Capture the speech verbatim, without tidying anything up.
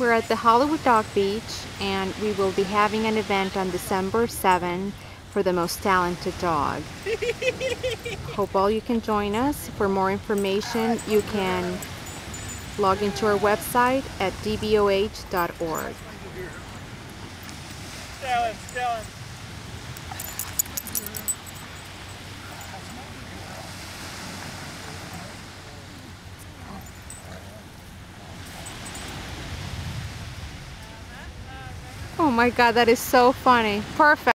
We're at the Hollywood Dog Beach, and we will be having an event on December seventh for the most talented dog. Hope all you can join us. For more information, you can log into our website at d b o h dot org. Stellan, Stellan. Oh my God, that is so funny. Perfect.